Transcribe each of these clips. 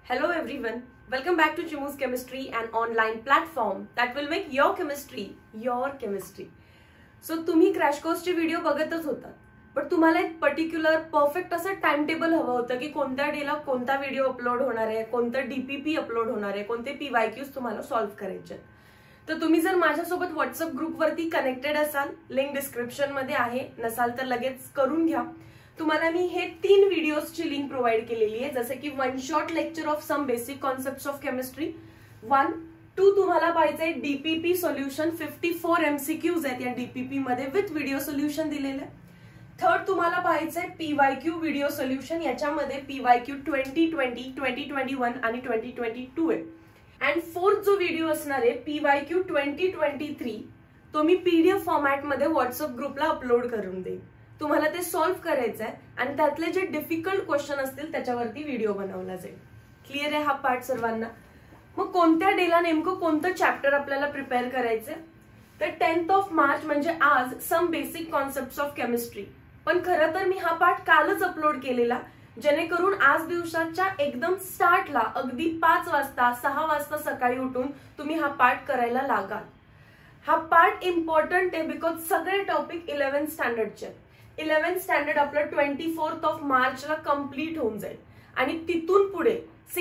Hello everyone, welcome back to Chimu's Chemistry, an online platform that will make your chemistry your chemistry. So तुम्ही crash कोर्सचे video बघतच होतात, पण तुम्हाला एक पर्टिक्युलर परफेक्ट असं टाइम टेबल हवं होतं की कोणत्या डेला कोणता व्हिडिओ अपलोड होणार आहे, कोणतं डीपीपी अपलोड होणार आहे, कोणते पीवायक्यूज तुम्हाला सॉल्व्ह करायचे. तर तुम्ही जर माझ्यासोबत व्हॉट्सअप ग्रुपवरती कनेक्टेड असाल, लिंक डिस्क्रिप्शन मध्ये आहे, नसाल तर लगेच करून घ्या. तुम्हाला मी हे 3 व्हिडिओजची लिंक प्रोव्हाइड केलेली आहे, जसे की one shot lecture of some basic concepts of chemistry 1, 2 तुम्हाला पाहिजे डीपीपी सोल्युशन 54 MCQs आहेत या डीपीपी मध्ये विथ व्हिडिओ सोल्युशन दिलेलं. 3rd तुम्हाला पाहिजे पीवायक्यू व्हिडिओ सोल्युशन, याच्यामध्ये पीवायक्यू 2020, 2021 आणि 2022 आहे. अँड 4th जो व्हिडिओ असणार आहे पीवायक्यू 2023, तो मी पीडीएफ फॉर्मॅट मध्ये व्हॉट्सअप ग्रुपला अपलोड करून देईन. तुम्हाला ते सॉल्व्ह करायचं आहे आणि त्यातले जे डिफिकल्ट क्वेश्चन असतील त्याच्यावरती व्हिडिओ बनवला जाईल. क्लिअर आहे हा पार्ट सर्वांना? मग कोणत्या डेला नेमकं कोणतं चॅप्टर आपल्याला प्रिपेअर करायचंय? तर 10th मार्च म्हणजे आज some basic concepts of chemistry. पण खरं तर मी हा पार्ट कालच अपलोड केलेला, जेणेकरून आज दिवसाच्या एकदम स्टार्टला अगदी 5 वाजता 6 वाजता सकाळी उठून तुम्ही हा पार्ट करायला लागाल. हा पार्ट इम्पॉर्टंट आहे बिकॉज सगळे टॉपिक 11th स्टँडर्डचे. 11th स्टँडर्ड आपलं 24 मार्चला कम्प्लीट होऊन जाईल आणि तिथून पुढे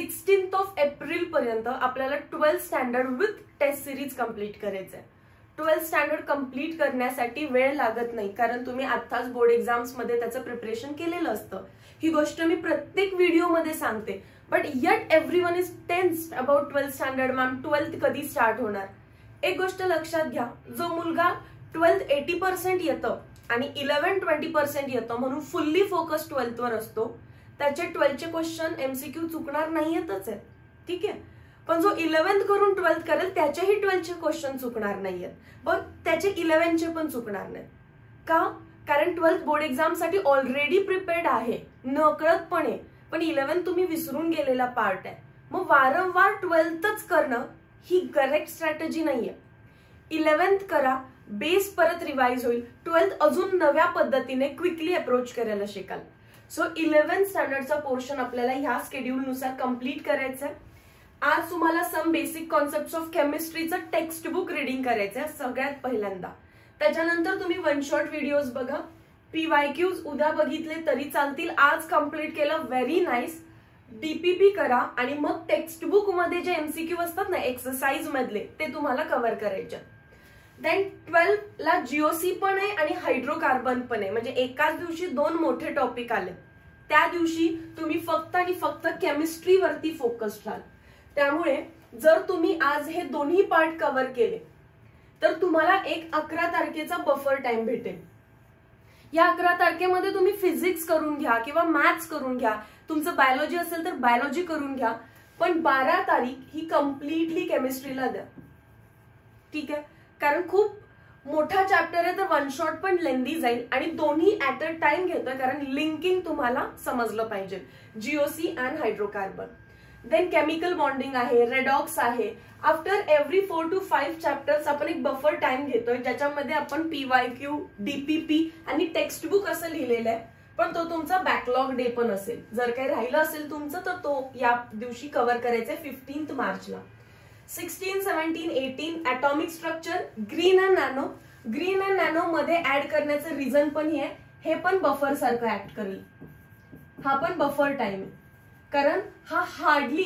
16 एप्रिल पर्यंत आपल्याला 12th standard with test series complete करायचंय. 12th स्टँडर्ड कम्प्लीट करण्यासाठी वेळ लागत नाही, कारण तुम्ही आत्ताच बोर्ड एक्झाम्स मध्ये त्याचं प्रिपरेशन केलेलं असतं. ही गोष्ट मी प्रत्येक व्हिडिओमध्ये सांगते, but yet everyone is tensed about 12th standard. Ma'am 12th कधी स्टार्ट होणार? एक गोष्ट लक्षात घ्या, जो मुलगा 12th 80% येतं आणि 11 20% येतं म्हणून फुल्ली फोकस 12th वर असतो, त्याचे 12th क्वेश्चन MCQ चुकणार नाहीयेतच आहेत, ठीक आहे. पण जो 11th करून 12th करेल त्याचेही 12th क्वेश्चन चुकणार नाहीयेत, पण त्याचे 11th पण चुकणार नाहीत. का? कारण 12th बोर्ड एक्झाम साठी ऑलरेडी प्रिपेअर्ड आहे नकळतपणे, पण 11th तुम्ही विसरून गेलेला पार्ट आहे. मग वारंवार 12thच करणं ही करेक्ट स्ट्रॅटेजी नाहीये. 11th करा, बेस परत रिवाइज होईल, 12th अजून नव्या पद्धतीने क्विकली अप्रोच करायला शिकाल. सो 11th स्टँडर्डचा पोर्शन आपल्याला ह्या शेड्यूलनुसार कम्प्लीट करायचं आहे. आज तुम्हाला सम बेसिक कॉन्सेप्ट्स ऑफ केमिस्ट्रीचं टेक्स्ट बुक रिडिंग करायचं आहे सगळ्यात पहिल्यांदा. त्याच्यानंतर तुम्ही वन शॉट व्हिडिओज बघा. पीवायक्यूज उद्या बघितले तरी चालतील, आज कम्प्लीट केलं व्हेरी नाईस. डीपीपी करा आणि मग टेक्स्ट बुक मध्ये जे MCQ असतात ना एक्सरसाइज मधले, ते तुम्हाला कव्हर करायचे. देन 12th ला GOC पण आहे आणि हायड्रोकार्बन पण आहे, म्हणजे एकाच दिवशी 2 मोठे टॉपिक आले. त्या दिवशी तुम्ही फक्त आणि फक्त केमिस्ट्री वरती फोकस्ड राहाल. त्यामुळे जर तुम्ही आज हे दोन्ही पार्ट कव्हर केले तर तुम्हाला एक 11 तारखेचा बफर टाइम भेटेल. या 11 तारखेमध्ये तुम्ही फिजिक्स करून घ्या किंवा मॅथ्स करून घ्या, तुमचं बायोलॉजी असेल तर बायोलॉजी करून घ्या, पण 12 तारीख ही कम्प्लिटली केमिस्ट्रीला द्या, ठीक आहे. कारण खूप मोठा चॅप्टर आहे, तर वन शॉट पण लेंदी जाईल आणि दोन्ही ऍट अ टाइम घेतोय, कारण लिंकिंग तुम्हाला समजलं पाहिजे. GOC and hydrocarbon. Then chemical bonding आहे, रेडॉक्स आहे. आफ्टर एव्हरी 4 to 5 चॅप्टर्स आपण एक बफर टाइम घेतोय, ज्याच्यामध्ये आपण पीवायक्यू, डीपीपी आणि टेक्स्ट बुक असं लिहिलेलं आहे. पण तो तुमचा बॅकलॉग डे पण असेल, जर काही राहिलं असेल तुमचं तर तो या दिवशी कव्हर करायचंय 15th मार्चला. 16, 17, 18 atomic structure, green and nano. Green and nano मध्ये ऍड करण्याचं रिझन पण हे पण बफर सारखं ऍक्ट करेल. हा पण बफर टाइम आहे, कारण हा हार्डली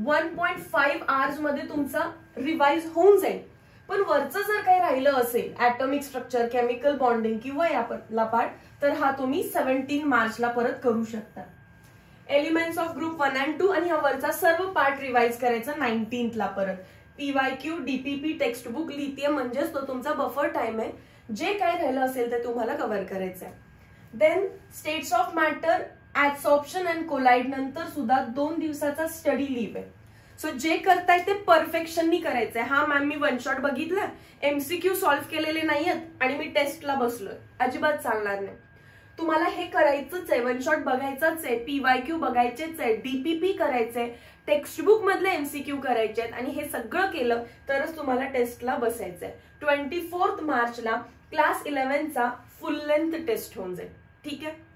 1.5 hours मध्ये तुमचा रिवाइज होऊन जाईल. पण वरचं जर काही राहिलं असेल ॲटॉमिक स्ट्रक्चर, केमिकल बॉन्डिंग किंवा याला पार्ट, तर हा तुम्ही 17 मार्चला परत करू शकता. एलिमेंट्स ऑफ ग्रुप 1 and 2 आणि हा वरचा सर्व पार्ट रिवाइज करायचा 19th ला परत. पीवायक्यू, डीपीपी, टेक्स्ट बुक लिहिते, म्हणजेच तो तुमचा बफर टाइम आहे. जे काय राहिलं असेल ते तुम्हाला कव्हर करायचं आहे. Then states of matter, absorption and colloid नंतर सुद्धा 2 दिवसाचा स्टडी लीव्ह आहे. सो जे करताय ते परफेक्शननी करायचंय. हा मॅम मी वन शॉट बघितला, MCQ सॉल्व्ह केलेले नाहीयेत आणि मी टेस्टला बसलोय, अजिबात चालणार नाही. तुम्हाला हे करायचंच आहे, वन शॉट बघायचंच आहे, पीवायक्यू बघायचेच आहे, डीपीपी करायचंय, टेक्स्ट बुक मधले MCQ करायचे आहेत आणि हे सगळं केलं तरच तुम्हाला टेस्टला बसायचंय. 24 मार्चला क्लास 11चा फुल लेंथ टेस्ट होऊन जाईल, ठीक आहे.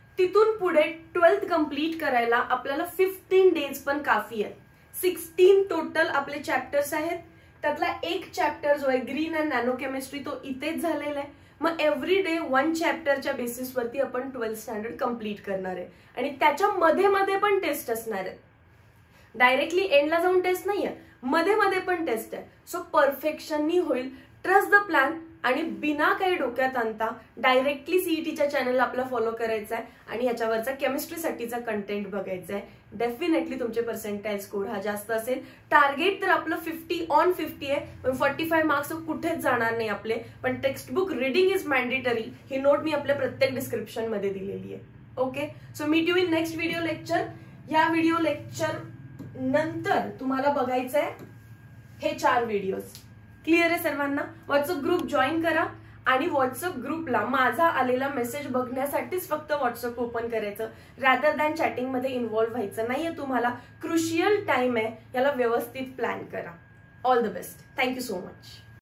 तिथून पुढे 12th कंप्लीट करायला आपल्याला 15 डेज पण काफी आहे. 16 टोटल आपले चॅप्टर्स आहेत. त्यातला एक चॅप्टर जो आहे ग्रीन अँड नॅनो केमिस्ट्री तो इथेच झालेला आहे. मग एव्हरी डे 1 चॅप्टरच्या बेसिसवरती आपण 12th स्टँडर्ड कंप्लीट करणार आहे आणि त्याच्या मध्ये पण टेस्ट असणार आहे. डायरेक्टली एंडला जाऊन टेस्ट नाहीये, मध्ये पण टेस्ट आहे. सो परफेक्शननी होईल. ट्रस्ट द प्लॅन आणि बिना काही डोक्यात आणता डायरेक्टली सीईटीच्या चॅनलला आपला फॉलो करायचा आहे आणि याच्यावरचा केमिस्ट्रीसाठीचा कंटेंट बघायचा आहे. डेफिनेटली तुमचे पर्सेंटाइल स्कोर हा जास्त असेल. टार्गेट तर आपलं 50 ऑन 50 आहे, पण 45 मार्क्स कुठेच जाणार नाही आपले. पण टेक्स्टबुक रिडिंग इज मॅन्डेटरी, ही नोट मी आपल्या प्रत्येक डिस्क्रिप्शन मध्ये दिलेली आहे. Okay, so meet you in next video lecture. या व्हिडिओ लेक्चर नंतर तुम्हाला बघायचंय हे 4 व्हिडिओज. क्लिअर आहे सर्वांना? व्हॉट्सअप ग्रुप जॉईन करा आणि व्हॉट्सअप ग्रुपला माझा आलेला मेसेज बघण्यासाठीच फक्त व्हॉट्सअप ओपन करायचं, रॅदर दॅन चॅटिंग मध्ये इन्व्हॉल्व्ह व्हायचं नाहीये तुम्हाला. क्रुशियल टाइम आहे, याला व्यवस्थित प्लॅन करा. All the best. Thank you so much.